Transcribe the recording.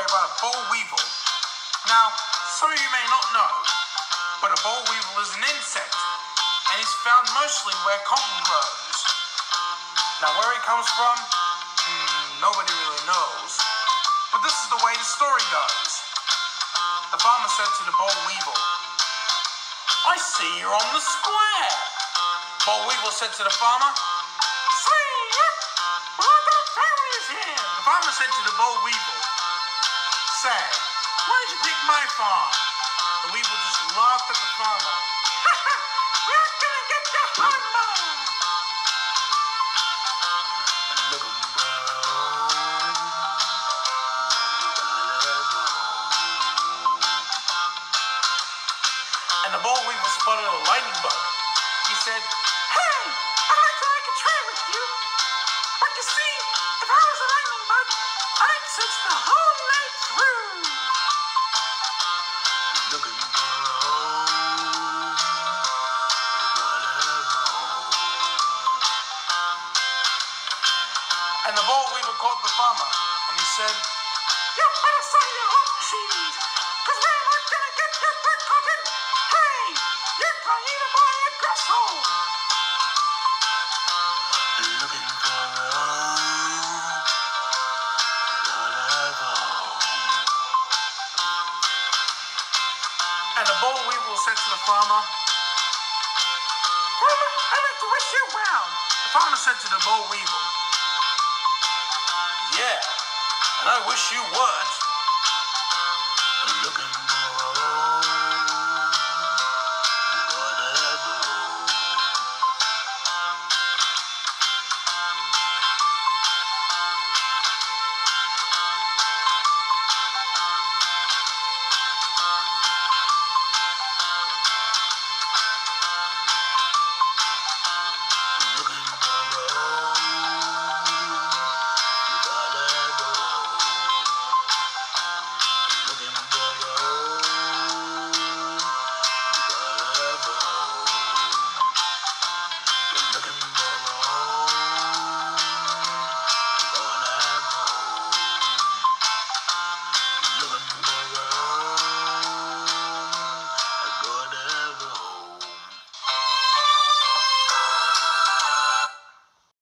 story about a boll weevil. Now, some of you may not know, but a boll weevil is an insect, and it's found mostly where cotton grows. Now, where it comes from, nobody really knows. But this is the way the story goes. The farmer said to the boll weevil, "I see you're on the square." Boll weevil said to the farmer, "See, well, I've got families here." The farmer said to the boll weevil, "Say, why did you pick my farm?" The weevil just laughed at the farmer. "We're gonna get your hammer." And the boll weevil spotted a lightning bug. He said, "Hey, I'd like to make a trade with you. But you see, if I was a lightning bug, I'd search the whole night through." And the boll weevil caught the farmer, and he said, "You better sell your hot cheese, because we're not going to get your bird cotton. Hey, you're going to buy a grasshole." Looking for And the boll weevil said to the farmer, "Farmer, I'd like to wish you well." The farmer said to the boll weevil, "Yeah, and I wish you would."